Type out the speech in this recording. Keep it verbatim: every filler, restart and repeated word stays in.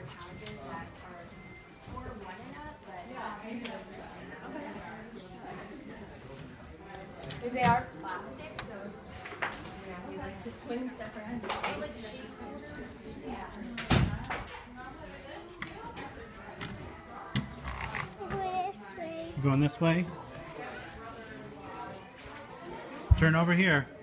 houses that are more running up, but okay. They are plastic, so yeah, he likes to swing stuff around his face. Yeah. You going this way? Turn over here.